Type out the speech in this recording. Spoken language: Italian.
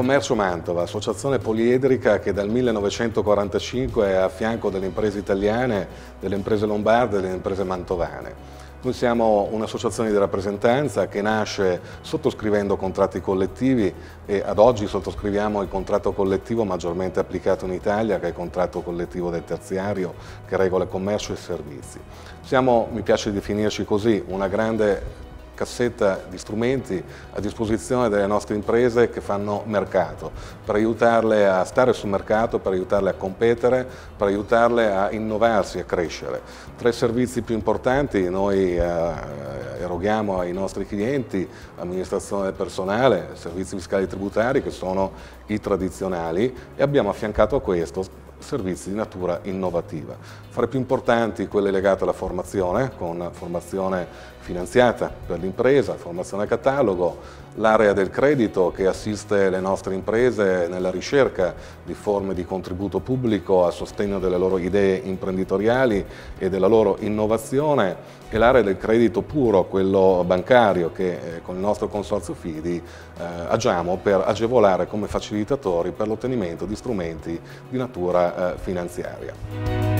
Commercio Mantova, associazione poliedrica che dal 1945 è a fianco delle imprese italiane, delle imprese lombarde e delle imprese mantovane. Noi siamo un'associazione di rappresentanza che nasce sottoscrivendo contratti collettivi e ad oggi sottoscriviamo il contratto collettivo maggiormente applicato in Italia, che è il contratto collettivo del terziario, che regola commercio e servizi. Siamo, mi piace definirci così, una grande cassetta di strumenti a disposizione delle nostre imprese che fanno mercato, per aiutarle a stare sul mercato, per aiutarle a competere, per aiutarle a innovarsi, a crescere. Tra i servizi più importanti noi eroghiamo ai nostri clienti amministrazione del personale, servizi fiscali e tributari che sono i tradizionali e abbiamo affiancato a questo servizi di natura innovativa. Fra i più importanti quelle legate alla formazione, con formazione finanziata per l'impresa, formazione a catalogo, l'area del credito che assiste le nostre imprese nella ricerca di forme di contributo pubblico a sostegno delle loro idee imprenditoriali e della loro innovazione, e l'area del credito puro, quello bancario, che con il nostro consorzio Fidi agiamo per agevolare come facilitatori per l'ottenimento di strumenti di natura finanziaria.